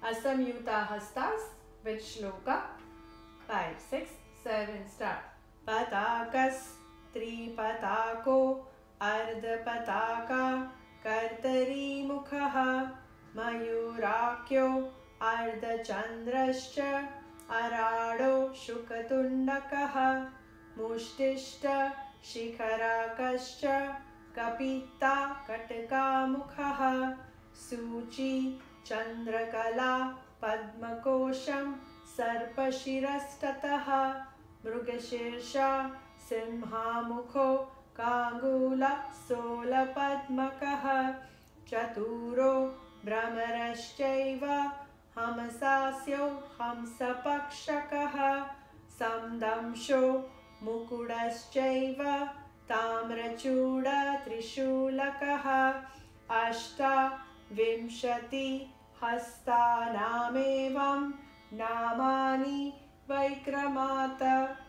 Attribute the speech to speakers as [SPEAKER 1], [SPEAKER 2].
[SPEAKER 1] Asamyutahastas with shloka 5, 6, 7 start. Patakas tripatako ardhapataka kartari mukhaha mayurakyo ardhachandrascha arado shukatundakaha mushtishta shikharakascha kapita katkamukhaha suchi Chandrakala Padmakosham Sarpashirastataha Mrugashirsha Simhamukho Kangula Solapadmakaha Chaturo Brahmarashchaiva Hamasasyo Hamsapakshakaha Samdamsho Mukudaschaiva Tamrachuda Trishulakaha Ashta Vimshati Hastanamevam Namani Vaikramata